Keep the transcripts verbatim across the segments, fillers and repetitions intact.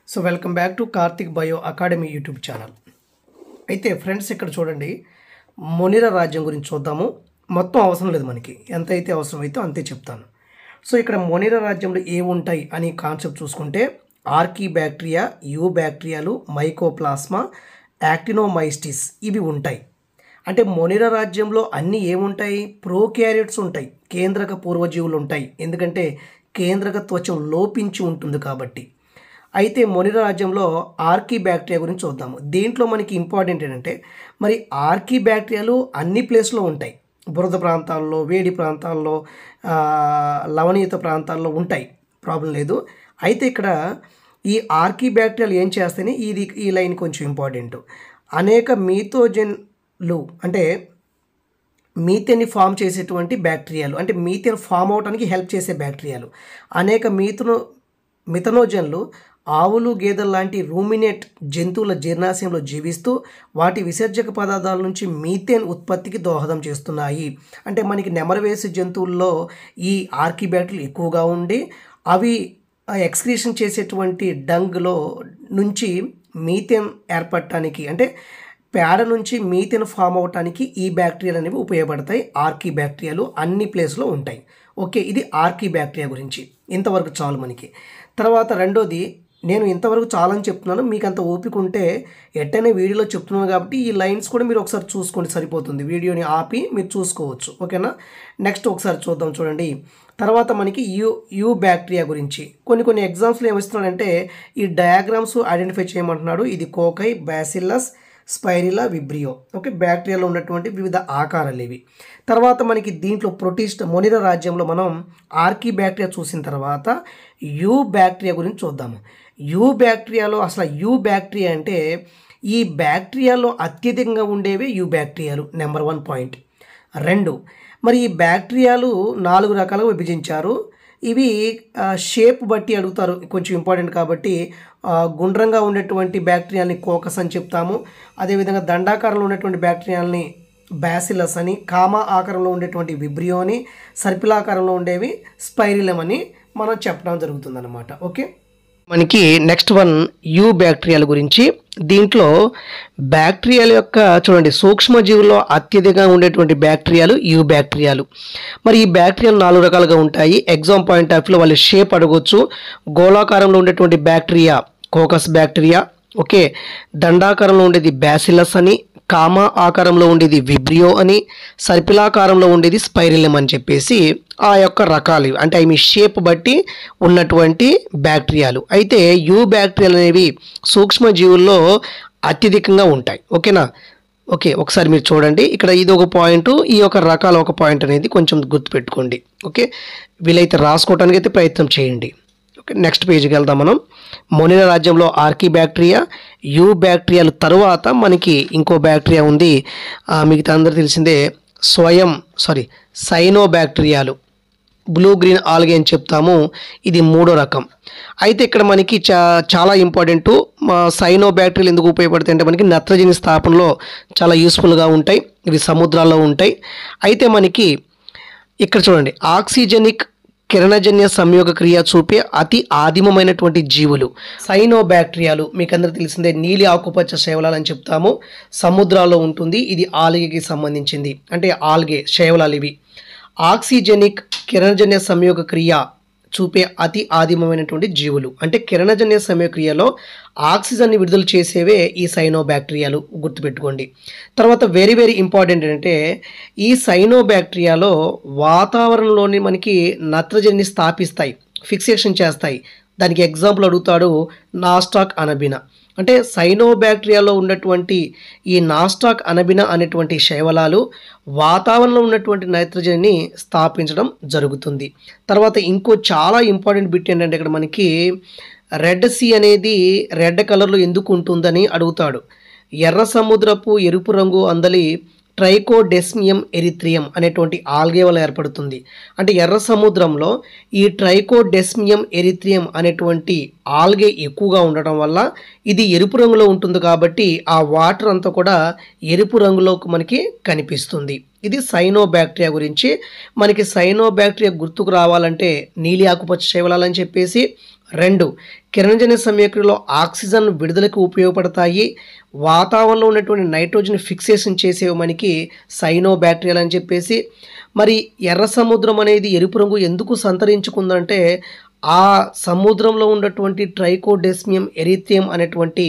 So welcome back to Karthik bio academy YouTube channel. అయితే friends ఇక్కడ చూడండి, మొనిరా రాజ్యం గురించి చూద్దాము. మొత్తం అవసరం లేదు, మనకి ఎంత అయితే అవసరం అయితే అంతే చెప్తాను. సో ఇక్కడ మొనిరా రాజ్యంలో ఏముంటాయి అని కాన్సెప్ట్ చూసుకుంటే ఆర్కీ బ్యాక్టీరియా, యూ బ్యాక్టీరియాలు, మైకోప్లాస్మా, యాక్టినోమైస్టిస్ ఇవి ఉంటాయి. అంటే మొనిరా రాజ్యంలో అన్నీ ఏముంటాయి? ప్రోక్యారియట్స్ ఉంటాయి, కేంద్రక పూర్వజీవులు ఉంటాయి. ఎందుకంటే కేంద్రక త్వచం లోపించి ఉంటుంది కాబట్టి. అయితే మొనిరా రాజ్యంలో ఆర్కీ బ్యాక్టీరియా గురించి చూద్దాము. దీంట్లో మనకి ఇంపార్టెంట్ ఏంటంటే, మరి ఆర్కీ బ్యాక్టీరియాలు అన్ని ప్లేస్లో ఉంటాయి. బురద ప్రాంతాల్లో, వేడి ప్రాంతాల్లో, లవణీయత ప్రాంతాల్లో ఉంటాయి, ప్రాబ్లం లేదు. అయితే ఇక్కడ ఈ ఆర్కీ బ్యాక్టీరియాలు ఏం చేస్తాయని ఇది ఈ లైన్ కొంచెం ఇంపార్టెంట్. అనేక మీథోజన్లు అంటే మీథేన్ని ఫామ్ చేసేటువంటి బ్యాక్టీరియాలు, అంటే మీథేన్ ఫామ్ అవడానికి హెల్ప్ చేసే బ్యాక్టీరియాలు. అనేక మీథనో మిథనోజన్లు ఆవులు, గేదెల లాంటి రూమినేట్ జంతువుల జీర్ణాశయంలో జీవిస్తూ వాటి విసర్జక పదార్థాల నుంచి మీథేన్ ఉత్పత్తికి దోహదం చేస్తున్నాయి. అంటే మనకి నెమరవేసే జంతువుల్లో ఈ ఆర్కీ బ్యాక్టీరియాలు ఎక్కువగా ఉండి అవి ఎక్స్క్రీషన్ చేసేటువంటి డంగ్లో నుంచి మీథేన్ ఏర్పడటానికి, అంటే పేడ నుంచి మీథేన్ ఫామ్ అవటానికి ఈ బ్యాక్టీరియాలు అనేవి ఉపయోగపడతాయి. ఆర్కీ బ్యాక్టీరియాలు అన్ని ప్లేస్లో ఉంటాయి. ఓకే, ఇది ఆర్కీ బ్యాక్టీరియా గురించి. ఇంతవరకు చాలు మనకి. తర్వాత రెండోది, నేను ఇంతవరకు చాలని చెప్తున్నాను, మీకు అంత ఓపిక ఉంటే ఎట్టనే వీడియోలో చెప్తున్నాను కాబట్టి ఈ లైన్స్ కూడా మీరు ఒకసారి చూసుకోండి, సరిపోతుంది. వీడియోని ఆపి మీరు చూసుకోవచ్చు, ఓకేనా. నెక్స్ట్ ఒకసారి చూద్దాం, చూడండి. తర్వాత మనకి యూ యూ బ్యాక్టీరియా గురించి కొన్ని కొన్ని ఎగ్జామ్స్లో ఏమిస్తున్నాడంటే ఈ డయాగ్రామ్స్ ఐడెంటిఫై చేయమంటున్నాడు. ఇది cocci, bacillus, spirilla, vibrio. Okay, బ్యాక్టీరియాలో ఉన్నటువంటి వివిధ ఆకారాలు ఇవి. తర్వాత మనకి దీంట్లో ప్రోటిస్ట్ మొనిరా రాజ్యంలో మనం ఆర్కీ బ్యాక్టీరియా చూసిన తర్వాత యూ బ్యాక్టీరియా గురించి చూద్దాము. యూ బ్యాక్టీరియాలో అసలు యూ బ్యాక్టీరియా అంటే ఈ బ్యాక్టీరియాలో అత్యధికంగా ఉండేవి యూ బ్యాక్టీరియాలు, నెంబర్ వన్ పాయింట్. రెండు, మరి ఈ బ్యాక్టీరియాలు నాలుగు రకాలుగా విభజించారు. ఇవి షేప్ బట్టి అడుగుతారు, కొంచెం ఇంపార్టెంట్ కాబట్టి. గుండ్రంగా ఉండేటువంటి బ్యాక్టీరియాలని కోకస్ అని చెప్తాము. అదేవిధంగా దండాకారంలో ఉన్నటువంటి బ్యాక్టీరియాలని బ్యాసిలస్ అని, కామా ఆకారంలో ఉండేటువంటి విబ్రియో అని, సర్పిలాకారంలో ఉండేవి స్పైరిలం అని మనం చెప్పడం జరుగుతుందన్నమాట. ఓకే, మనకి నెక్స్ట్ వన్ యూ బ్యాక్టీరియాల గురించి. దీంట్లో బ్యాక్టీరియాల యొక్క చూడండి సూక్ష్మజీవుల్లో అత్యధికంగా ఉండేటువంటి బ్యాక్టీరియాలు యూ బ్యాక్టీరియాలు. మరి ఈ బ్యాక్టీరియాలు నాలుగు రకాలుగా ఉంటాయి. ఎగ్జామ్ పాయింట్ ఆఫ్ వ్యూలో వాళ్ళ షేప్ అడగొచ్చు. గోళాకారంలో ఉండేటువంటి బ్యాక్టీరియా కోకస్ బ్యాక్టీరియా. ఓకే, దండాకారంలో ఉండేది బ్యాసిలస్ అని, కామా ఆకారంలో ఉండేది విబ్రియో అని, సర్పిలాకారంలో ఉండేది స్పైరిలం అని చెప్పేసి ఆ యొక్క రకాలు, అంటే అవి మీ షేప్ బట్టి ఉన్నటువంటి బ్యాక్టీరియాలు. అయితే యూ బ్యాక్టీరియాలు అనేవి సూక్ష్మజీవుల్లో అత్యధికంగా ఉంటాయి. ఓకేనా. ఓకే, ఒకసారి మీరు చూడండి, ఇక్కడ ఇది ఒక పాయింట్, ఈ యొక్క రకాల ఒక పాయింట్ అనేది కొంచెం గుర్తుపెట్టుకోండి. ఓకే, వీలైతే రాసుకోవడానికి అయితే ప్రయత్నం చేయండి. ఓకే, నెక్స్ట్ పేజీకి వెళ్దాం మనం. మొనిరా రాజ్యంలో ఆర్కీ బ్యాక్టీరియా, యూ బ్యాక్టీరియాలు తరువాత మనకి ఇంకో బ్యాక్టీరియా ఉంది, మిగతా అందరూ తెలిసిందే, స్వయం సారీ సైనో బ్యాక్టీరియాలు, బ్లూ గ్రీన్ ఆల్గే అని చెప్తాము. ఇది మూడో రకం. అయితే ఇక్కడ మనకి చా చాలా ఇంపార్టెంట్. సైనో బ్యాక్టీరియాలు ఎందుకు ఉపయోగపడతాయి అంటే మనకి నత్రజని స్థాపనలో చాలా యూస్ఫుల్గా ఉంటాయి. ఇవి సముద్రాల్లో ఉంటాయి. అయితే మనకి ఇక్కడ చూడండి, ఆక్సిజనిక్ కిరణజన్య సంయోగ క్రియ చూపే అతి ఆదిమమైనటువంటి జీవులు సైనో బ్యాక్టీరియాలు. మీకు అందరూ తెలిసిందే, నీలి ఆకుపచ్చ శైవలాలు అని చెప్తాము. సముద్రాల్లో ఉంటుంది. ఇది ఆల్గేకి సంబంధించింది, అంటే ఆల్గే శైవలాలు ఇవి. ఆక్సిజనిక్ కిరణజన్య సంయోగ క్రియ చూపే అతి ఆదిమమైనటువంటి జీవులు, అంటే కిరణజన్య సంయోగ క్రియలో ఆక్సిజన్ని విడుదల చేసేవే ఈ సైనో బ్యాక్టీరియాలు, గుర్తుపెట్టుకోండి. తర్వాత వెరీ వెరీ ఇంపార్టెంట్ ఏంటంటే ఈ సైనో బ్యాక్టీరియాలో వాతావరణంలోని మనకి నత్రజనిని స్థాపిస్తాయి, ఫిక్సేషన్ చేస్తాయి. దానికి ఎగ్జాంపుల్ అడుగుతాడు నాస్టాక్ అనబినా. అంటే సైనో బ్యాక్టీరియాలో ఉన్నటువంటి ఈ నాస్టాక్ అనబినా అనేటువంటి శైవలాలు వాతావరణంలో ఉన్నటువంటి నైట్రోజన్ని స్థాపించడం జరుగుతుంది. తర్వాత ఇంకో చాలా ఇంపార్టెంట్ బిట్ ఏంటంటే ఇక్కడ మనకి రెడ్ సీ అనేది రెడ్ కలర్లో ఎందుకు ఉంటుందని అడుగుతాడు. ఎర్ర సముద్రపు ఎరుపు రంగు అందలి ట్రైకోడెస్మియం ఎరిత్రియం అనేటువంటి ఆల్గే వల్ల ఏర్పడుతుంది. అంటే ఎర్ర సముద్రంలో ఈ ట్రైకోడెస్మియం ఎరిత్రియం అనేటువంటి ఆల్గే ఎక్కువగా ఉండటం వల్ల ఇది ఎరుపు రంగులో ఉంటుంది. కాబట్టి ఆ వాటర్ అంతా కూడా ఎరుపు రంగులోకి మనకి కనిపిస్తుంది. ఇది సైనోబాక్టీరియా గురించి. మనకి సైనోబాక్టీరియా గుర్తుకు రావాలంటే నీలి ఆకుపచ్చ శైవలాలని చెప్పేసి, రెండు కిరణజన్య సంయోక్రియలో ఆక్సిజన్ విడుదలకు ఉపయోగపడతాయి, వాతావరణంలో ఉన్నటువంటి నైట్రోజన్ ఫిక్సేషన్ చేసేవి మనకి సైనోబాక్టీరియాలు అని చెప్పేసి. మరి ఎర్ర సముద్రం అనేది ఎరుపు రంగు ఎందుకు సంతరించుకుందంటే ఆ సముద్రంలో ఉన్నటువంటి ట్రైకోడెస్మియం ఎరిథియం అనేటువంటి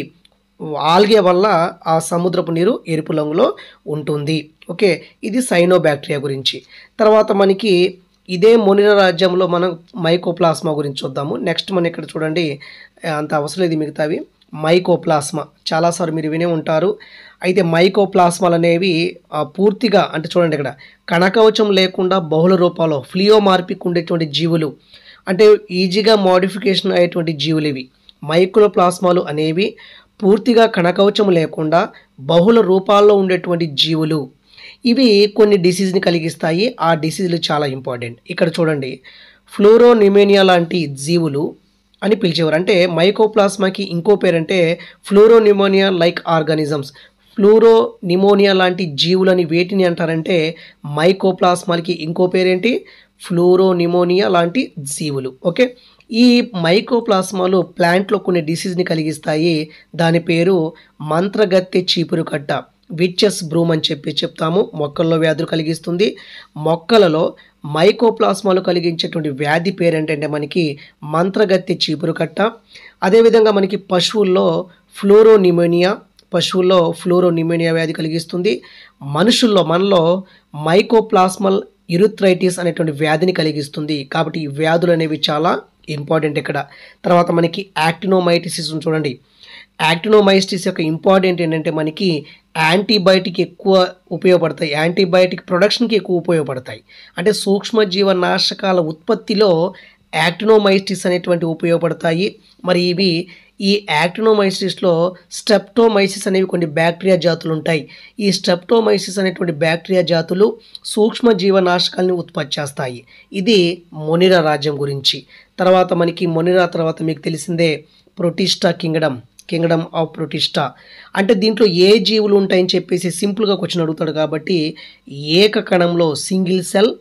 ఆల్గే వల్ల ఆ సముద్రపు నీరు ఎరుపు రంగులో ఉంటుంది. ఓకే, ఇది సైనోబాక్టీరియా గురించి. తర్వాత మనకి ఇదే మొనిరా రాజ్యంలో మనం మైకోప్లాస్మా గురించి చూద్దాము. నెక్స్ట్ మనం ఇక్కడ చూడండి, అంత అవసరం లేదు మిగతావి. మైకోప్లాస్మా చాలాసార్లు మీరు వినే ఉంటారు. అయితే మైకోప్లాస్మాలు అనేవి పూర్తిగా అంటే చూడండి ఇక్కడ కణకవచం లేకుండా బహుళ రూపాల్లో ఫ్లియోమార్పిక్ ఉండేటువంటి జీవులు, అంటే ఈజీగా మోడిఫికేషన్ అయ్యేటువంటి జీవులు ఇవి. మైక్రోప్లాస్మాలు అనేవి పూర్తిగా కణకవచం లేకుండా బహుళ రూపాల్లో ఉండేటువంటి జీవులు. ఇవి కొన్ని డిసీజ్ని కలిగిస్తాయి. ఆ డిసీజులు చాలా ఇంపార్టెంట్. ఇక్కడ చూడండి, ఫ్లోరోనిమోనియా లాంటి జీవులు అని పిలిచేవారు. అంటే మైకోప్లాస్మాకి ఇంకో పేరంటే ఫ్లోరోనిమోనియా లైక్ ఆర్గానిజమ్స్. ఫ్లోరోనిమోనియా లాంటి జీవులని వేటిని అంటారంటే మైకోప్లాస్మాలకి ఇంకో పేరేంటి, ఫ్లోరోనిమోనియా లాంటి జీవులు. ఓకే, ఈ మైకోప్లాస్మాలు ప్లాంట్లో కొన్ని డిసీజ్ని కలిగిస్తాయి. దాని పేరు మంత్రగత్తె చీపురు కట్ట, విచెస్ బ్రూమ్ అని చెప్పి చెప్తాము. మొక్కల్లో వ్యాధులు కలిగిస్తుంది. మొక్కలలో మైకోప్లాస్మాలు కలిగించేటువంటి వ్యాధి పేరు ఏంటంటే మనకి మంత్రగత్తె చీపురు కట్ట. అదేవిధంగా మనకి పశువుల్లో ఫ్లోరోనిమోనియా, పశువుల్లో ఫ్లోరోనిమోనియా వ్యాధి కలిగిస్తుంది. మనుషుల్లో మనలో మైకోప్లాస్మల్ యురిథ్రైటిస్ అనేటువంటి వ్యాధిని కలిగిస్తుంది. కాబట్టి ఈ వ్యాధులు అనేవి చాలా ఇంపార్టెంట్ ఇక్కడ. తర్వాత మనకి యాక్టినోమైటిసిస్ చూడండి. యాక్టినోమైటిసిస్ యొక్క ఇంపార్టెంట్ ఏంటంటే మనకి యాంటీబయాటిక్ ఎక్కువ ఉపయోగపడతాయి, యాంటీబయాటిక్ ప్రొడక్షన్కి ఎక్కువ ఉపయోగపడతాయి. అంటే సూక్ష్మజీవ నాశకాల ఉత్పత్తిలో యాక్టినోమైటిస్ అనేటువంటి ఉపయోగపడతాయి. మరి ఇవి ఈ యాక్టినోమైసిస్లో స్ట్రెప్టోమైసిస్ అనేవి కొన్ని బ్యాక్టీరియా జాతులు ఉంటాయి. ఈ స్ట్రెప్టోమైసిస్ అనేటువంటి బ్యాక్టీరియా జాతులు సూక్ష్మ జీవనాశకాలని ఉత్పత్తి చేస్తాయి. ఇది మొనిరా రాజ్యం గురించి. తర్వాత మనకి మొనిరా తర్వాత మీకు తెలిసిందే protista kingdom, kingdom of protista. అంటే దీంట్లో ఏ జీవులు ఉంటాయని చెప్పేసి సింపుల్గా క్వశ్చన్ అడుగుతాడు. కాబట్టి ఏక కణంలో సింగిల్ సెల్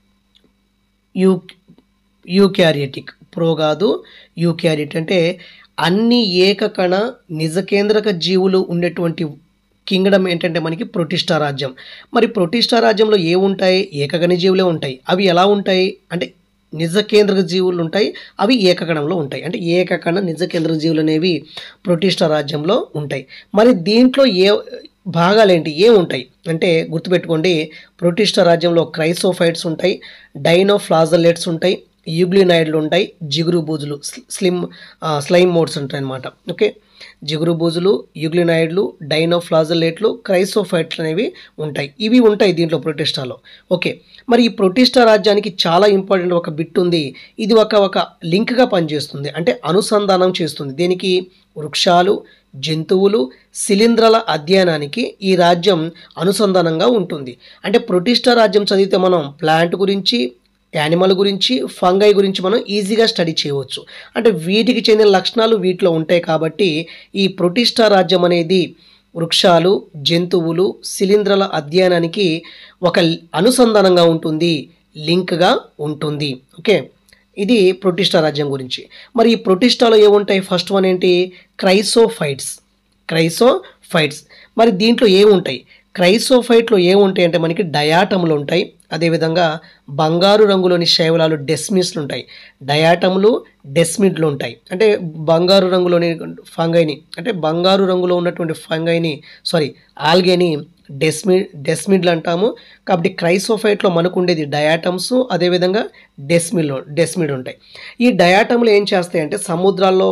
యూ యూక్యారియోటిక్, ప్రో కాదు యూక్యారియోట్, అంటే అన్ని ఏకకణ నిజకేంద్రక జీవులు ఉండేటువంటి కింగ్డమ్ ఏంటంటే మనకి ప్రొటిస్టా రాజ్యం. మరి ప్రొటిస్టా రాజ్యంలో ఏ ఉంటాయి, ఏకగణ జీవులే ఉంటాయి. అవి ఎలా ఉంటాయి అంటే నిజకేంద్రక జీవులు ఉంటాయి, అవి ఏకకణంలో ఉంటాయి. అంటే ఏకకణ నిజకేంద్రక జీవులు అనేవి ప్రొటిస్టా రాజ్యంలో ఉంటాయి. మరి దీంట్లో ఏ భాగాలేంటి, ఏ ఉంటాయి అంటే గుర్తుపెట్టుకోండి. ప్రొటిస్టా రాజ్యంలో క్రైసోఫైట్స్ ఉంటాయి, డైనోఫ్లాజెల్లెట్స్ ఉంటాయి, యూగ్లినాయిడ్లు ఉంటాయి, జిగురు బూజులు స్లిమ్ స్లైమ్ మోడ్స్ ఉంటాయి అన్నమాట. ఓకే, జిగురు బూజులు, యూగ్లినాయిడ్లు, డైనోఫ్లాజెల్లేట్లు, క్రైసోఫైట్లు అనేవి ఉంటాయి. ఇవి ఉంటాయి దీంట్లో ప్రొటిస్టాలో. ఓకే, మరి ఈ ప్రొటిస్టా రాజ్యానికి చాలా ఇంపార్టెంట్ ఒక బిట్ ఉంది. ఇది ఒక ఒక లింక్గా పనిచేస్తుంది, అంటే అనుసంధానం చేస్తుంది. దీనికి వృక్షాలు, జంతువులు, శిలీంధ్రాల అధ్యయనానికి ఈ రాజ్యం అనుసంధానంగా ఉంటుంది. అంటే ప్రొటిస్టా రాజ్యం చదివితే మనం ప్లాంట్ గురించి, యానిమల్ గురించి, ఫంగై గురించి మనం ఈజీగా స్టడీ చేయవచ్చు. అంటే వీటికి చెందిన లక్షణాలు వీటిలో ఉంటాయి. కాబట్టి ఈ ప్రొటిస్టా రాజ్యం అనేది వృక్షాలు, జంతువులు, శిలీంధ్రాల అధ్యయనానికి ఒక అనుసంధానంగా ఉంటుంది, లింక్గా ఉంటుంది. ఓకే, ఇది ప్రొటిస్టా రాజ్యం గురించి. మరి ఈ ప్రొటిస్టాలో ఏముంటాయి, ఫస్ట్ వన్ ఏంటి, క్రైసోఫైట్స్. క్రైసోఫైట్స్ మరి దీంట్లో ఏముంటాయి, క్రైసోఫైట్లో ఏముంటాయి అంటే మనకి డయాటములు ఉంటాయి. అదేవిధంగా బంగారు రంగులోని శైవలాలు డెస్మిడ్లు ఉంటాయి. డయాటములు, డెస్మిడ్లు ఉంటాయి. అంటే బంగారు రంగులోని ఫంగైని, అంటే బంగారు రంగులో ఉన్నటువంటి ఫంగైని సారీ ఆల్గేని డెస్మిడ్ డెస్మిడ్లు అంటాము. కాబట్టి క్రైసోఫైట్లో మనకు ఉండేది డయాటమ్స్, అదేవిధంగా డెస్మిడ్లు డెస్మిడ్ ఉంటాయి. ఈ డయాటములు ఏం చేస్తాయంటే సముద్రాల్లో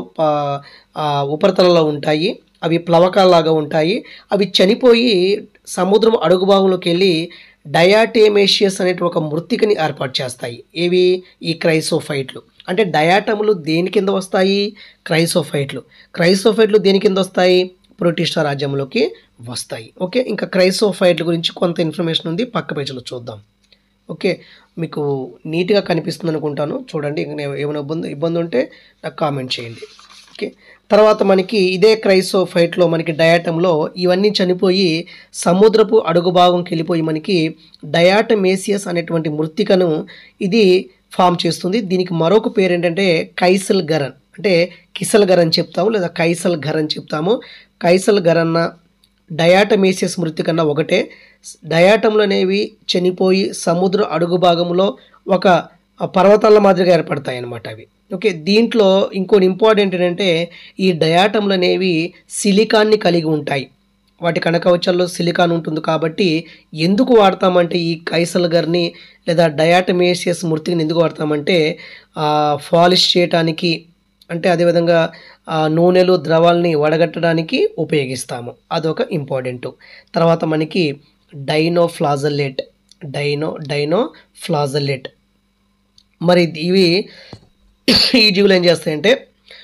ఉపరితలంలో ఉంటాయి. అవి ప్లవకాల్లాగా ఉంటాయి. అవి చనిపోయి సముద్రం అడుగు భాగంలోకి వెళ్ళి డయాటేమేషియస్ అనే ఒక మృత్తికని ఏర్పాటు చేస్తాయి. ఏవి, ఈ క్రైసోఫైట్లు. అంటే డయాటములు దేని కింద వస్తాయి, క్రైసోఫైట్లు. క్రైసోఫైట్లు దేని కింద వస్తాయి, ప్రొటిస్టా రాజ్యంలోకి వస్తాయి. ఓకే, ఇంకా క్రైసోఫైట్ల గురించి కొంత ఇన్ఫర్మేషన్ ఉంది, పక్క పేజీలో చూద్దాం. ఓకే, మీకు నీట్గా కనిపిస్తుంది అనుకుంటాను. చూడండి, ఏమైనా ఇబ్బంది ఇబ్బంది ఉంటే నాకు కామెంట్ చేయండి. ఓకే, తర్వాత మనకి ఇదే క్రైసోఫైట్లో మనకి డయాటంలో ఇవన్నీ చనిపోయి సముద్రపు అడుగు భాగంకి వెళ్ళిపోయి మనకి డయాటమేసియస్ అనేటువంటి మృత్తికను ఇది ఫామ్ చేస్తుంది. దీనికి మరొక పేరు ఏంటంటే కైసల్ గరన్, అంటే కిసల్ గరన్ చెప్తాము లేదా కైసల్ గరన్ చెప్తాము. కైసల్ గరన్న డయాటమేసియస్ మృత్తికన్నా ఒకటే. డయాటంలు అనేవి చనిపోయి సముద్ర అడుగు భాగంలో ఒక పర్వతాల మాదిరిగా ఏర్పడతాయి అన్నమాట అవి. ఓకే, దీంట్లో ఇంకోటి ఇంపార్టెంట్ ఏంటంటే ఈ డయాటంలు అనేవి సిలికాన్ని కలిగి ఉంటాయి. వాటి కణకవచాల్లో సిలికాన్ ఉంటుంది కాబట్టి ఎందుకు వాడతామంటే ఈ కైసల్ గర్ని లేదా డయాటమేసియస్ మృతిని ఎందుకు వాడతామంటే పాలిష్ చేయటానికి, అంటే అదేవిధంగా నూనెలు ద్రవాల్ని వడగట్టడానికి ఉపయోగిస్తాము. అదొక ఇంపార్టెంట్. తర్వాత మనకి డైనోఫ్లాజల్లేట్ డైనో డైనోఫ్లాజల్లేట్ మరి ఇవి ఈ జీవులు ఏం చేస్తాయంటే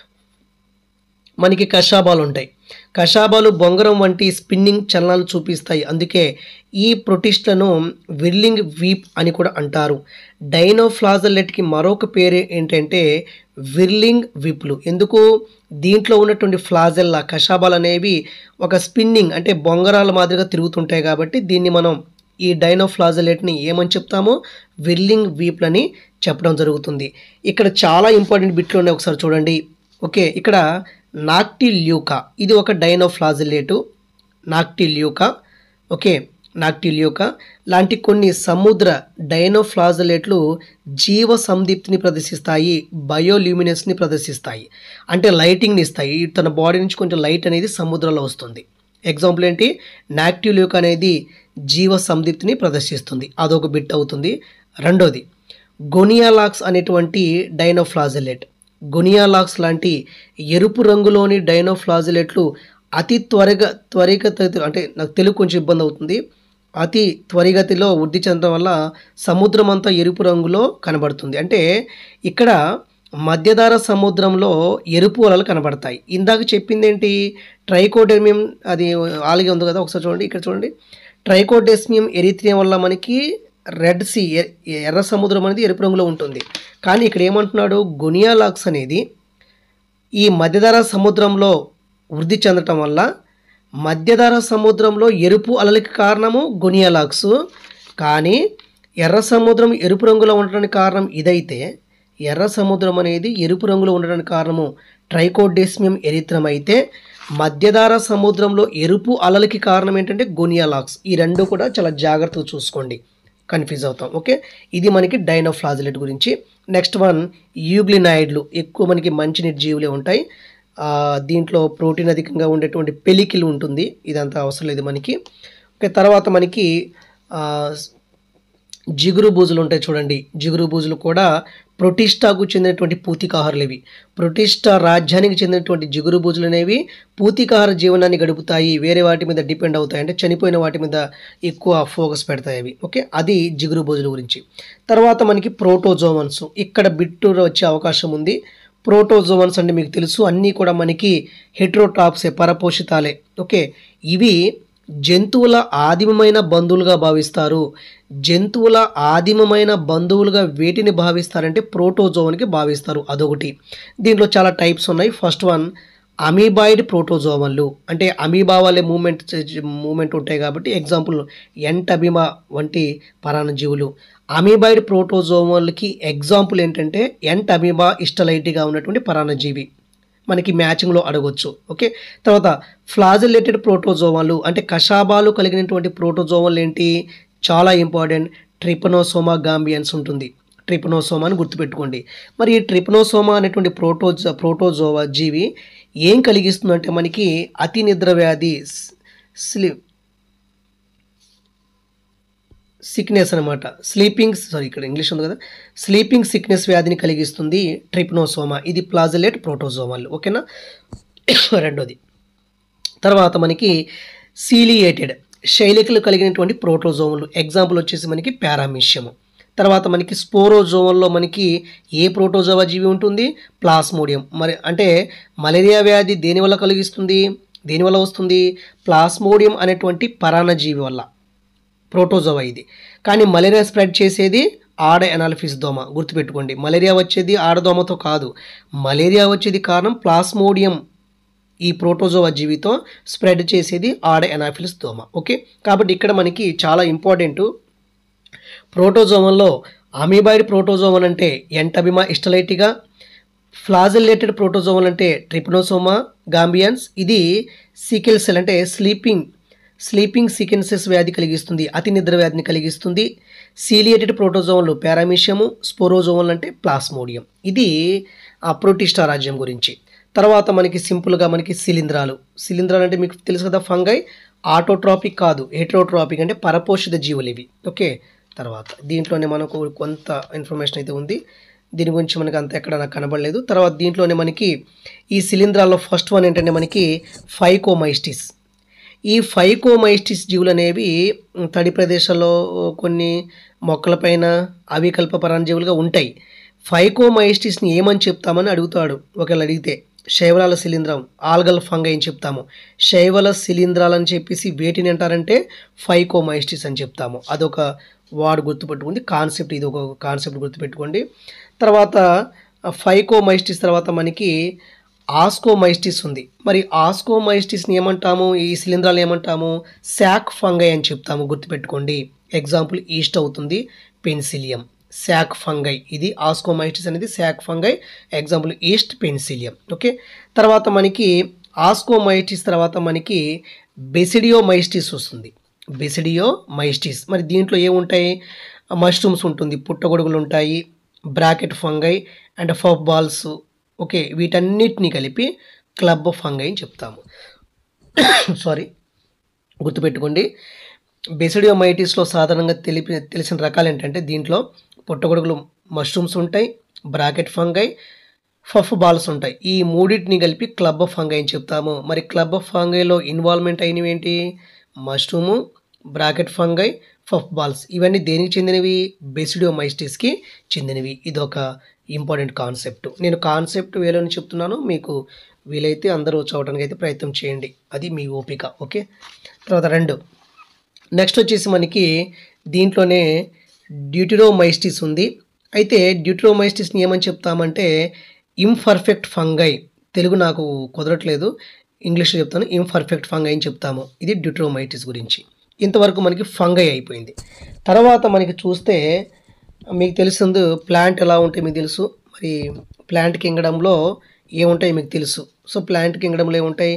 మనకి కషాబాలు ఉంటాయి. కషాబాలు బొంగరం వంటి స్పిన్నింగ్ చలనాలు చూపిస్తాయి. అందుకే ఈ ప్రొటిస్ట్లను విర్లింగ్ వీప్ అని కూడా అంటారు. డైనోఫ్లాజల్లెట్కి మరొక పేరు ఏంటంటే విర్లింగ్ వీప్లు. ఎందుకు? దీంట్లో ఉన్నటువంటి ఫ్లాజెల్లా కషాబాలు అనేవి ఒక స్పిన్నింగ్ అంటే బొంగరాల మాదిరిగా తిరుగుతుంటాయి కాబట్టి దీన్ని మనం ఈ డైనోఫ్లాజల్లెట్ని ఏమని చెప్తామో విర్లింగ్ వీప్లని చెప్పడం జరుగుతుంది. ఇక్కడ చాలా ఇంపార్టెంట్ బిట్లు ఉన్నాయి, ఒకసారి చూడండి. ఓకే, ఇక్కడ నాక్టిల్యూకా ఇది ఒక డైనోఫ్లాజల్లేటు. నాక్టిల్యూకా ఓకే నాక్టిల్యూకా లాంటి కొన్ని సముద్ర డైనోఫ్లాజల్లేట్లు జీవ సందీప్తిని ప్రదర్శిస్తాయి, బయోల్యూమినెన్స్ని ప్రదర్శిస్తాయి, అంటే లైటింగ్ని ఇస్తాయి. తన బాడీ నుంచి కొంచెం లైట్ అనేది సముద్రంలో వస్తుంది. ఎగ్జాంపుల్ ఏంటి? నాక్టిల్యూకా అనేది జీవ సందీప్తిని ప్రదర్శిస్తుంది, అదొక బిట్ అవుతుంది. రెండోది గొనియాలాక్స్ అనేటువంటి డైనోఫ్లాజల్లేట్. గొనియాలాక్స్ లాంటి ఎరుపు రంగులోని డైనోఫ్లాజల్లేట్లు అతి త్వరగా త్వరిగతి అంటే నాకు తెలుగు కొంచెం ఇబ్బంది అవుతుంది అతి త్వరిగతిలో వృద్ధి చెందడం వల్ల సముద్రం అంతా ఎరుపు రంగులో కనబడుతుంది. అంటే ఇక్కడ మధ్యధరా సముద్రంలో ఎరుపు అలలు కనబడతాయి. ఇందాక చెప్పింది ఏంటి? ట్రైకోడెర్మియం అది ఆల్గే ఉంది కదా, ఒకసారి చూడండి. ఇక్కడ చూడండి, ట్రైకోడెస్మియం ఎరిథ్రియం వల్ల మనకి రెడ్ సీ ఎర్ర సముద్రం అనేది ఎరుపు రంగులో ఉంటుంది. కానీ ఇక్కడ ఏమంటున్నాడు? గొనియాలాక్స్ అనేది ఈ మధ్యధరా సముద్రంలో వృద్ధి చెందటం వల్ల మధ్యధరా సముద్రంలో ఎరుపు అలలకి కారణము గొనియాలాక్స్. కానీ ఎర్ర సముద్రం ఎరుపు రంగులో ఉండడానికి కారణం ఇదైతే ఎర్ర సముద్రం అనేది ఎరుపు రంగులో ఉండడానికి కారణము ట్రైకోడెస్మియం ఎరిథ్రియం అయితే మధ్యధరా సముద్రంలో ఎరుపు అలలకి కారణం ఏంటంటే గొనియాలాక్స్. ఈ రెండు కూడా చాలా జాగ్రత్తగా చూసుకోండి, కన్ఫ్యూజ్ అవుతాం. ఓకే, ఇది మనకి డైనోఫ్లాజల్లేట్ గురించి. నెక్స్ట్ వన్ యూగ్లినాయిడ్లు. ఎక్కువ మనకి మంచినీటి జీవులే ఉంటాయి. దీంట్లో ప్రోటీన్ అధికంగా ఉండేటువంటి పెలికిల్ ఉంటుంది, ఇదంతా అవసరం లేదు మనకి. ఓకే, తర్వాత మనకి జిగురు బూజులు ఉంటాయి చూడండి. జిగురు బూజులు కూడా ప్రొటిస్టాకు చెందినటువంటి పూతికాహారులు. ఇవి ప్రొటిస్టా రాజ్యానికి చెందినటువంటి జిగురు బూజులు అనేవి పూతికాహార జీవనాన్ని గడుపుతాయి, వేరే వాటి మీద డిపెండ్ అవుతాయి, అంటే చనిపోయిన వాటి మీద ఎక్కువ ఫోకస్ పెడతాయి అవి. ఓకే, అది జిగురు బూజుల గురించి. తర్వాత మనకి ప్రోటోజోవన్స్. ఇక్కడ బిట్టు వచ్చే అవకాశం ఉంది. ప్రోటోజోవన్స్ అంటే మీకు తెలుసు అన్నీ కూడా మనకి హెట్రోట్రాప్సే, పరపోషితాలే. ఓకే, ఇవి జంతువుల ఆదిమమైన బంధువులుగా భావిస్తారు. జంతువుల ఆదిమమైన బంధువులుగా వేటిని భావిస్తారంటే ప్రోటోజోవన్కి భావిస్తారు, అదొకటి. దీంట్లో చాలా టైప్స్ ఉన్నాయి. ఫస్ట్ వన్ అమీబాయిడ్ ప్రోటోజోవన్లు, అంటే అమీబా వాళ్ళే మూమెంట్ మూమెంట్ ఉంటాయి కాబట్టి ఎగ్జాంపుల్ ఎంటబిమా వంటి పరాన్నజీవులు. అమీబాయిడ్ ప్రోటోజోవన్లకి ఎగ్జాంపుల్ ఏంటంటే ఎంటబిమా ఇస్టలైటిగా ఉన్నటువంటి పరాన్నజీవి, మనకి మ్యాచింగ్లో అడగొచ్చు. ఓకే, తర్వాత ఫ్లాజెల్లేటెడ్ ప్రోటోజోవాలు అంటే కషాబాలు కలిగినటువంటి ప్రోటోజోవాలు ఏంటి? చాలా ఇంపార్టెంట్. ట్రిపనోసోమా గాంబియన్స్ ఉంటుంది, ట్రిపనోసోమా అని గుర్తుపెట్టుకోండి. మరి ఈ ట్రిపనోసోమా అనేటువంటి ప్రోటోజో ప్రోటోజోవా జీవి ఏం కలిగిస్తుందంటే మనకి అతి నిద్ర వ్యాధి స్లీ సిక్నెస్ అనమాట. స్లీపింగ్ సారీ ఇక్కడ ఇంగ్లీష్ ఉంది కదా, స్లీపింగ్ సిక్నెస్ వ్యాధిని కలిగిస్తుంది ట్రిపనోసోమా. ఇది ప్లాజెలేట్ ప్రోటోజోవాలు. ఓకేనా, రెండోది. తర్వాత మనకి సీలియేటెడ్ శైలికలు కలిగినటువంటి ప్రోటోజోములు, ఎగ్జాంపుల్ వచ్చేసి మనకి పారామీషియము. తర్వాత మనకి స్పోరోజోవన్లో మనకి ఏ ప్రోటోజోవా జీవి ఉంటుంది? ప్లాస్మోడియం. మరి అంటే మలేరియా వ్యాధి దేనివల్ల కలిగిస్తుంది, దేనివల్ల వస్తుంది? ప్లాస్మోడియం అనేటువంటి పరాన్నజీవి వల్ల, ప్రోటోజోవా ఇది. కానీ మలేరియా స్ప్రెడ్ చేసేది ఆడ ఎనాలిఫిస్ దోమ, గుర్తుపెట్టుకోండి. మలేరియా వచ్చేది ఆడదోమతో కాదు, మలేరియా వచ్చేది కారణం ప్లాస్మోడియం ఈ ప్రోటోజోవా జీవితో స్ప్రెడ్ చేసేది ఆడ ఎనాఫిలిస్ దోమ. ఓకే, కాబట్టి ఇక్కడ మనకి చాలా ఇంపార్టెంట్. ప్రోటోజోమంలో అమీబాయిడ్ ప్రోటోజోమన్ అంటే ఎంటబిమా ఇస్టలైటిగా, ఫ్లాజెల్లేటెడ్ ప్రోటోజోమల్ అంటే ట్రిప్నోసోమా గాంబియన్స్. ఇది సికిల్ సెల్ అంటే స్లీపింగ్ స్లీపింగ్ సికెన్సెస్ వ్యాధి కలిగిస్తుంది, అతి నిద్ర వ్యాధిని కలిగిస్తుంది. సీలియేటెడ్ ప్రోటోజోమలు పారామీషియము, స్పోరోజోమల్ అంటే ప్లాస్మోడియం. ఇది ఆ ప్రోటిస్టా రాజ్యం గురించి. తర్వాత మనకి సింపుల్గా మనకి శిలీంధ్రాలు. శిలీంధ్రాలు అంటే మీకు తెలుసు కదా, ఫంగై. ఆటోట్రాపిక్ కాదు, హెటరోట్రాపిక్ అంటే పరపోషిత జీవులు ఇవి. ఓకే, తర్వాత దీంట్లోనే మనకు కొంత ఇన్ఫర్మేషన్ అయితే ఉంది, దీని గురించి మనకి అంత ఎక్కడ నాకు కనబడలేదు. తర్వాత దీంట్లోనే మనకి ఈ శిలీంధ్రాల్లో ఫస్ట్ వన్ ఏంటంటే మనకి ఫైకోమైస్టిస్. ఈ ఫైకోమైస్టిస్ జీవులు అనేవి తడి ప్రదేశాల్లో కొన్ని మొక్కలపైన అవికల్ప పరాన్నజీవులుగా ఉంటాయి. ఫైకోమైస్టిస్ని ఏమని చెప్తామని అడుగుతాడు ఒకవేళ అడిగితే. శైవలాల శిలీంధ్రం, ఆల్గల్ ఫంగై అని చెప్తాము. శైవల శిలీంధ్రాలు అని చెప్పేసి వేటిని అంటారంటే ఫైకోమైస్టిస్ అని చెప్తాము. అదొక వార్డ్ గుర్తుపెట్టుకోండి, కాన్సెప్ట్, ఇది ఒక కాన్సెప్ట్ గుర్తుపెట్టుకోండి. తర్వాత ఫైకోమైస్టిస్ తర్వాత మనకి ఆస్కోమైస్టిస్ ఉంది. మరి ఆస్కోమైస్టిస్ని ఏమంటాము, ఈ శిలీంధ్రాలు ఏమంటాము, శాక్ ఫంగై అని చెప్తాము, గుర్తుపెట్టుకోండి. ఎగ్జాంపుల్ ఈస్ట్ అవుతుంది పెన్సిలియం, శాక్ ఫంగై. ఇది ఆస్కోమైస్టిస్ అనేది sac fungi, example yeast penicillium. Okay, తర్వాత మనకి ఆస్కోమైస్టిస్ తర్వాత మనకి బెసిడియోమైస్టిస్ వస్తుంది. బెసిడియోమైస్టిస్ మరి దీంట్లో ఏముంటాయి, మష్రూమ్స్ ఉంటుంది, పుట్టగొడుగులు ఉంటాయి, bracket fungi and puffballs. Okay, వీటన్నిటిని కలిపి క్లబ్ ఫంగై అని చెప్తాము. సారీ, గుర్తుపెట్టుకోండి. బెసిడియోమైటిస్లో సాధారణంగా తెలిపి తెలిసిన రకాలు ఏంటంటే దీంట్లో పుట్టగొడుగులు, మష్రూమ్స్ ఉంటాయి, బ్రాకెట్ ఫంగై, ఫఫ్ బాల్స్ ఉంటాయి. ఈ మూడింటిని కలిపి క్లబ్ ఫంగై అని చెప్తాము. మరి క్లబ్ ఫంగైలో ఇన్వాల్వ్మెంట్ అయినవి ఏంటి, mushroom, bracket fungi, puffballs. ఇవన్నీ దేనికి చెందినవి, బెసిడియోమైస్టిస్కి చెందినవి. ఇదొక ఇంపార్టెంట్ కాన్సెప్ట్. నేను కాన్సెప్ట్ వేలోని చెప్తున్నాను, మీకు వీలైతే అందరూ చదవడానికి అయితే ప్రయత్నం చేయండి, అది మీ ఓపిక. ఓకే, తర్వాత రెండు నెక్స్ట్ వచ్చేసి మనకి దీంట్లోనే డ్యూటెరోమైస్టిస్ ఉంది. అయితే డ్యూటెరోమైస్టిస్ని ఏమని చెప్తామంటే ఇంపర్ఫెక్ట్ ఫంగై. తెలుగు నాకు కుదరట్లేదు, ఇంగ్లీష్లో చెప్తాను, ఇంపర్ఫెక్ట్ ఫంగై అని చెప్తాము. ఇది డ్యూటెరోమైటిస్ గురించి. ఇంతవరకు మనకి ఫంగై అయిపోయింది. తర్వాత మనకి చూస్తే మీకు తెలిసింది ప్లాంట్ ఎలా ఉంటాయి మీకు తెలుసు. మరి ప్లాంట్ కింగ్డంలో ఏముంటాయి మీకు తెలుసు. సో ప్లాంట్ కింగ్డంలో ఏముంటాయి,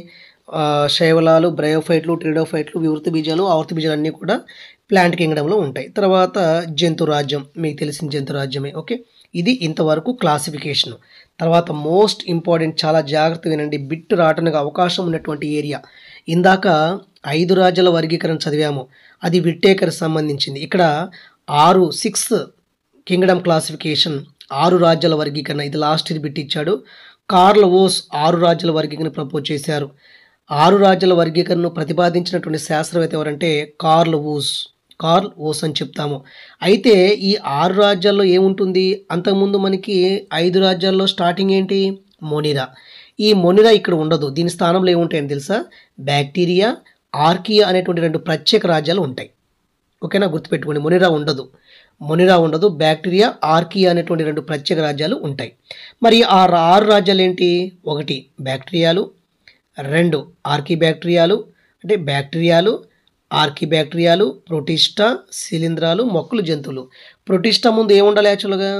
శైవలాలు, బ్రయోఫైట్లు, ట్రిడోఫైట్లు, వివృత బీజాలు, ఆవర్త బీజాలు అన్నీ కూడా ప్లాంట్ కింగ్డంలో ఉంటాయి. తర్వాత జంతు రాజ్యం, మీకు తెలిసిన జంతు రాజ్యమే. ఓకే, ఇది ఇంతవరకు క్లాసిఫికేషన్. తర్వాత మోస్ట్ ఇంపార్టెంట్, చాలా జాగ్రత్త వినండి, బిట్ రావడానికి అవకాశం ఉన్నటువంటి ఏరియా. ఇందాక ఐదు రాజ్యాల వర్గీకరణ చదివాము, అది విట్టేకర్ సంబంధించింది. ఇక్కడ ఆరు సిక్స్ కింగ్డమ్ క్లాసిఫికేషన్, ఆరు రాజ్యాల వర్గీకరణ, ఇది లాస్ట్ ఇయర్ బిట్ ఇచ్చాడు. కార్ల్ ఓస్ ఆరు రాజ్యాల వర్గీకరణ ప్రపోజ్ చేశారు. ఆరు రాజ్యాల వర్గీకరణను ప్రతిపాదించినటువంటి శాస్త్రవేత్త ఎవరంటే కార్ల్ ఓస్. కార్ల్ ఓస్ అని చెప్తాము. అయితే ఈ ఆరు రాజ్యాల్లో ఏముంటుంది, అంతకుముందు మనకి ఐదు రాజ్యాల్లో స్టార్టింగ్ ఏంటి, మొనిరా. ఈ మొనిరా ఇక్కడ ఉండదు, దీని స్థానంలో ఏముంటాయని తెలుసా, బ్యాక్టీరియా, ఆర్కియా అనేటువంటి రెండు ప్రత్యేక రాజ్యాలు ఉంటాయి. ఓకేనా, గుర్తుపెట్టుకోండి, మొనిరా ఉండదు. మొనిరా ఉండదు, బ్యాక్టీరియా, ఆర్కియా అనేటువంటి రెండు ప్రత్యేక రాజ్యాలు ఉంటాయి. మరి ఆ ఆరు రాజ్యాలు ఏంటి, ఒకటి బ్యాక్టీరియాలు, రెండు ఆర్కి బ్యాక్టీరియాలు అంటే బ్యాక్టీరియాలు, ఆర్కి బ్యాక్టీరియాలు, ప్రోటిస్టా, శిలీంధ్రాలు, మొక్కలు, జంతువులు. ప్రోటిస్టా ముందు ఏముండాలి, యాక్చువల్గా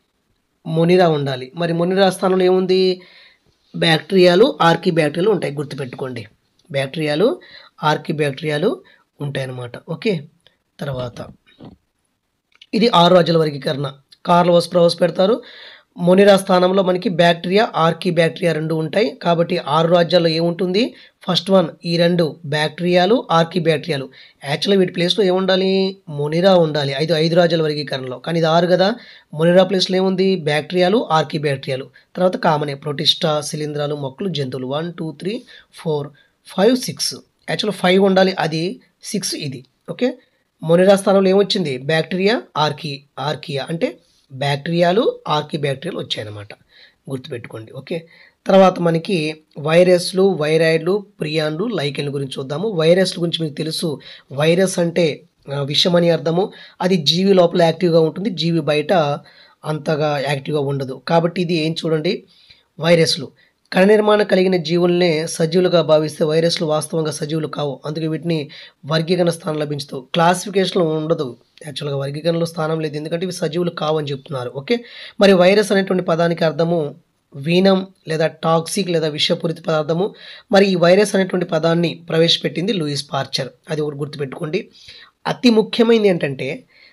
మొనిరా ఉండాలి. మరి మొనిరా స్థానంలో ఏముంది, బ్యాక్టీరియాలు, ఆర్కి బ్యాక్టీరియాలు ఉంటాయి, గుర్తుపెట్టుకోండి. బ్యాక్టీరియాలు, ఆర్కి బ్యాక్టీరియాలు ఉంటాయి అన్నమాట. ఓకే, తర్వాత ఇది ఆరు రాజ్యాల వర్గీకరణ. కార్ల్ ఓస్ ప్రవేశపెడతారు. మొనిరా స్థానంలో మనకి బ్యాక్టీరియా, ఆర్కి బ్యాక్టీరియా రెండు ఉంటాయి. కాబట్టి ఆరు రాజ్యాల్లో ఏముంటుంది, ఫస్ట్ వన్ ఈ రెండు బ్యాక్టీరియాలు, ఆర్కి బ్యాక్టీరియాలు. యాక్చువల్గా వీటి ప్లేస్లో ఏముండాలి, మొనిరా ఉండాలి ఐదు ఐదు రాజ్యాల వర్గీకరణలో. కానీ ఇది ఆరు కదా, మొనిరా ప్లేస్లో ఏముంది, బ్యాక్టీరియాలు, ఆర్కి బ్యాక్టీరియాలు. తర్వాత కామనే ప్రోటిస్టా, శిలీంధ్రాలు, మొక్కలు, జంతువులు. One two three four five six actual five ఉండాలి, అది సిక్స్ ఇది. ఓకే, మొనిరా స్థానంలో ఏమొచ్చింది, బ్యాక్టీరియా, ఆర్కి ఆర్కియా అంటే బ్యాక్టీరియాలు, ఆర్కి బ్యాక్టీరియాలు వచ్చాయన్నమాట, గుర్తుపెట్టుకోండి. ఓకే, తర్వాత మనకి వైరస్లు, వైరాయిడ్లు, ప్రియాన్లు, లైకెన్ల గురించి చూద్దాము. వైరస్ల గురించి మీకు తెలుసు, వైరస్ అంటే విషం అని అర్థము. అది జీవి లోపల యాక్టివ్గా ఉంటుంది, జీవి బయట అంతగా యాక్టివ్గా ఉండదు. కాబట్టి ఇది ఏం చూడండి, వైరస్లు కణ నిర్మాణం కలిగిన జీవులనే సజీవులుగా భావిస్తే వైరస్లు వాస్తవంగా సజీవులు కావు. అందుకే వీటిని వర్గీకరణ స్థానం లభించదు. క్లాసిఫికేషన్లో ఉండదు. యాక్చువల్గా వర్గీకరణలో స్థానం లేదు, ఎందుకంటే ఇవి సజీవులు కావు అని చెప్తున్నారు. ఓకే, మరి వైరస్ అనేటువంటి పదానికి అర్థము వీనం లేదా టాక్సిక్ లేదా విషపూరిత పదార్థము. మరి ఈ వైరస్ అనేటువంటి పదాన్ని ప్రవేశపెట్టింది లూయిస్ పాస్చర్. అది ఒకటి గుర్తుపెట్టుకోండి. అతి ముఖ్యమైనది ఏంటంటే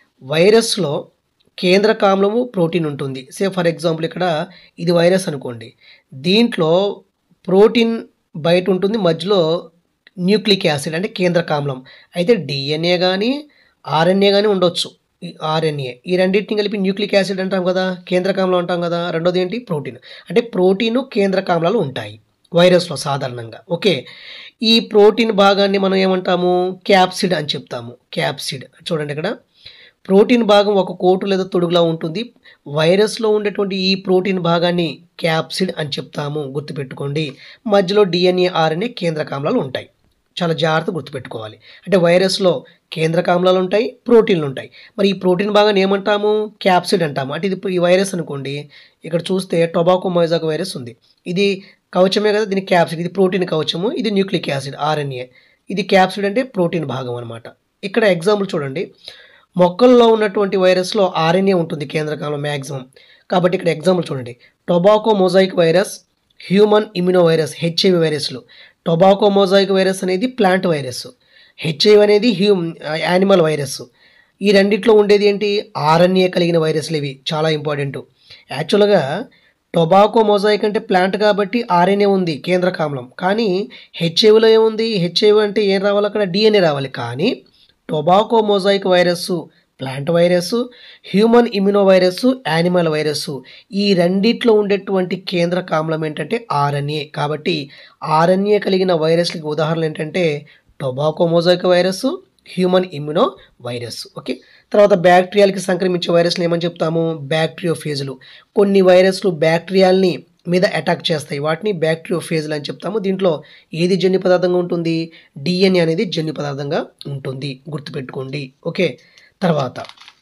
వైరస్లో కేంద్రక ఆమ్లము ప్రోటీన్ ఉంటుంది. సే ఫర్ ఎగ్జాంపుల్ ఇక్కడ ఇది వైరస్ అనుకోండి, దీంట్లో ప్రోటీన్ బయట ఉంటుంది, మధ్యలో న్యూక్లిక్ యాసిడ్ అంటే కేంద్రక ఆమ్లం. అయితే డిఎన్ఏ కానీ ఆర్ఎన్ఏ కానీ ఉండొచ్చు. ఈ ఆర్ఎన్ఏ ఈ రెండింటిని కలిపి న్యూక్లిక్ యాసిడ్ అంటాం కదా, కేంద్రక ఆమ్లం అంటాం కదా. రెండోది ఏంటి? ప్రోటీన్. అంటే ప్రోటీను కేంద్రక ఆమ్లాలు ఉంటాయి వైరస్లో సాధారణంగా. ఓకే, ఈ ప్రోటీన్ భాగాన్ని మనం ఏమంటాము? క్యాప్సిడ్ అని చెప్తాము. క్యాప్సిడ్ చూడండి, ఇక్కడ ప్రోటీన్ భాగం ఒక కోటు లేదా తొడుగులా ఉంటుంది. వైరస్లో ఉండేటువంటి ఈ ప్రోటీన్ భాగాన్ని క్యాప్సిడ్ అని చెప్తాము, గుర్తుపెట్టుకోండి. మధ్యలో డిఎన్ఏ ఆర్ఎన్ఏ కేంద్రక ఆమ్లాలు ఉంటాయి. చాలా జాగ్రత్త గుర్తుపెట్టుకోవాలి. అంటే వైరస్లో కేంద్రక ఆమ్లాలు ఉంటాయి, ప్రోటీన్లు ఉంటాయి. మరి ఈ ప్రోటీన్ భాగాన్ని ఏమంటాము? క్యాప్సిడ్ అంటాము. అంటే ఇది ఈ వైరస్ అనుకోండి, ఇక్కడ చూస్తే టొబాకో మొజాయిక్ వైరస్ ఉంది. ఇది కవచమే కదా, దీని క్యాప్సిడ్. ఇది ప్రోటీన్ కవచము, ఇది న్యూక్లిక్ యాసిడ్ ఆర్ఎన్ఏ. ఇది క్యాప్సిడ్ అంటే ప్రోటీన్ భాగం అనమాట. ఇక్కడ ఎగ్జాంపుల్ చూడండి, మొక్కల్లో ఉన్నటువంటి వైరస్లో ఆర్ఎన్ఏ ఉంటుంది కేంద్రకంలో మ్యాక్సిమం. కాబట్టి ఇక్కడ ఎగ్జాంపుల్ చూడండి, tobacco mosaic virus, human immuno virus, HIV వైరస్లు. టొబాకో మొజాయిక్ వైరస్ అనేది ప్లాంట్ వైరస్, హెచ్ఐవి అనేది హ్యూమ్ యానిమల్ వైరస్. ఈ రెండిట్లో ఉండేది ఏంటి? ఆర్ఎన్ఏ కలిగిన వైరస్లు. ఇవి చాలా ఇంపార్టెంట్. యాక్చువల్గా టొబాకో మొజాయిక్ అంటే ప్లాంట్ కాబట్టి ఆర్ఎన్ఏ ఉంది కేంద్రకామ్లం. కానీ హెచ్ఐవిలో ఏముంది? హెచ్ఐవి అంటే ఏం రావాలి? అక్కడ డిఎన్ఏ రావాలి. కానీ tobacco mosaic virus plant virus, human immuno virus, animal virus. ఈ రెండిట్లో ఉండేటువంటి కేంద్రక ఆమ్లం ఏంటంటే ఆర్ఎన్ఏ. కాబట్టి ఆర్ఎన్ఏ కలిగిన వైరస్లకి ఉదాహరణలు ఏంటంటే tobacco mosaic virus, human immuno virus. Okay, తర్వాత బ్యాక్టీరియాలకి సంక్రమించే వైరస్లు ఏమని చెప్తాము? బ్యాక్టీరియోఫేజ్లు. కొన్ని వైరస్లు బ్యాక్టీరియాల్ని మీద అటాక్ చేస్తాయి, వాటిని బ్యాక్టీరియోఫేజ్లు అని చెప్తాము. దీంట్లో ఏది జన్యు పదార్థంగా ఉంటుంది? డిఎన్ఏ అనేది జన్యు పదార్థంగా ఉంటుంది, గుర్తుపెట్టుకోండి. ఓకే, తర్వాత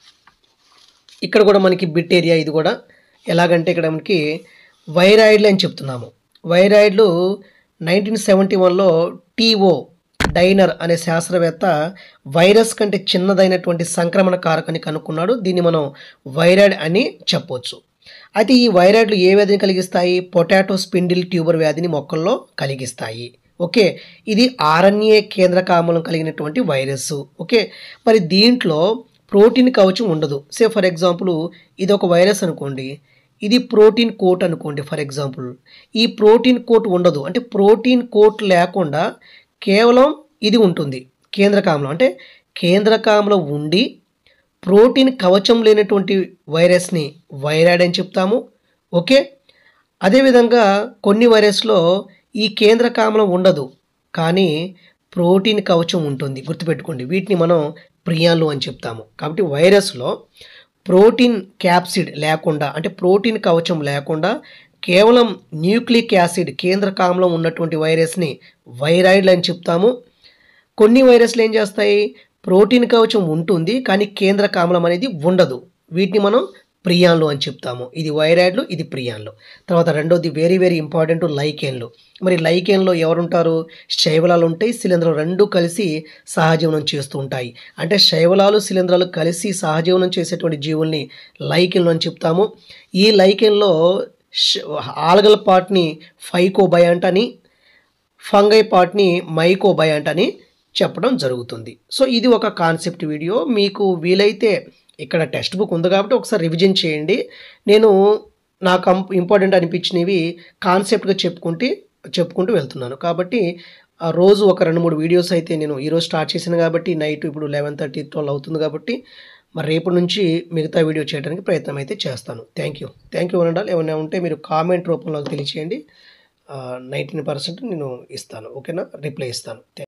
ఇక్కడ కూడా మనకి బిట్ ఏరియా. ఇది కూడా ఎలాగంటే ఇక్కడ మనకి వైరాయిడ్లు అని చెప్తున్నాము. వైరాయిడ్లు నైన్టీన్ సెవెంటీ వన్లో టీఓ డైనర్ అనే శాస్త్రవేత్త వైరస్ కంటే చిన్నదైనటువంటి సంక్రమణ కారకాన్ని కనుక్కున్నాడు. దీన్ని మనం వైరాయిడ్ అని చెప్పవచ్చు. అయితే ఈ వైరాయిడ్లు ఏ వ్యాధిని కలిగిస్తాయి? పొటాటో స్పిండిల్ ట్యూబర్ వ్యాధిని మొక్కల్లో కలిగిస్తాయి. ఓకే, ఇది ఆర్ఎన్ఏ కేంద్రక ఆమ్లం కలిగినటువంటి వైరస్. ఓకే, మరి దీంట్లో ప్రోటీన్ కవచం ఉండదు. సే ఫర్ ఎగ్జాంపుల్ ఇది ఒక వైరస్ అనుకోండి, ఇది ప్రోటీన్ కోట్ అనుకోండి ఫర్ ఎగ్జాంపుల్. ఈ ప్రోటీన్ కోట్ ఉండదు. అంటే ప్రోటీన్ కోట్ లేకుండా కేవలం ఇది ఉంటుంది కేంద్రక ఆమ్లం. అంటే కేంద్రక ఆమ్లం ఉండి ప్రోటీన్ కవచం లేనటువంటి వైరస్ని వైరాయిడ్ అని చెప్తాము. ఓకే, అదేవిధంగా కొన్ని వైరస్లో ఈ కేంద్రక ఆమ్లం ఉండదు, కానీ ప్రోటీన్ కవచం ఉంటుంది, గుర్తుపెట్టుకోండి. వీటిని మనం ప్రియాన్లు అని చెప్తాము. కాబట్టి వైరస్లో ప్రోటీన్ క్యాప్సిడ్ లేకుండా, అంటే ప్రోటీన్ కవచం లేకుండా కేవలం న్యూక్లిక్ యాసిడ్ కేంద్రక ఆమ్లం ఉన్నటువంటి వైరస్ని వైరాయిడ్లు అని చెప్తాము. కొన్ని వైరస్లు ఏం చేస్తాయి? ప్రోటీన్ కవచం ఉంటుంది, కానీ కేంద్రక ఆమ్లం అనేది ఉండదు. వీటిని మనం ప్రియాన్లు అని చెప్తాము. ఇది వైరాయిడ్లు, ఇది ప్రియాన్లు. తర్వాత రెండోది వెరీ వెరీ ఇంపార్టెంట్, లైకేన్లు. మరి లైకేన్లో ఎవరుంటారు? శైవలాలు ఉంటాయి, శిలీంధ్రాలు రెండు కలిసి సహజీవనం చేస్తూ ఉంటాయి. అంటే శైవలాలు శిలీంధ్రాలు కలిసి సహజీవనం చేసేటువంటి జీవుల్ని లైకేన్లు అని చెప్తాము. ఈ లైకేన్లో ఆల్గల్ పార్ట్ని ఫైకోబయాంట్ అని, ఫంగై పార్ట్ని మైకోబయాంట్ అని చెప్పడం జరుగుతుంది. సో ఇది ఒక కాన్సెప్ట్ వీడియో. మీకు వీలైతే ఇక్కడ టెక్స్ట్ బుక్ ఉంది కాబట్టి ఒకసారి రివిజన్ చేయండి. నేను నాకు ఇంపార్టెంట్ అనిపించినవి కాన్సెప్ట్గా చెప్పుకుంటే చెప్పుకుంటూ వెళ్తున్నాను. కాబట్టి రోజు ఒక రెండు మూడు వీడియోస్ అయితే నేను ఈరోజు స్టార్ట్ చేశాను కాబట్టి నైట్ ఇప్పుడు లెవెన్ థర్టీ ట్వెల్వ్ అవుతుంది కాబట్టి మరి రేపటి నుంచి మిగతా వీడియో చేయడానికి ప్రయత్నం అయితే చేస్తాను. థ్యాంక్ యూ థ్యాంక్ యూ అనండాలి. ఏమైనా ఉంటే మీరు కామెంట్ రూపంలో తెలియచేయండి. నైంటీ పర్సెంట్ నేను ఇస్తాను. ఓకేనా, రిప్లై ఇస్తాను.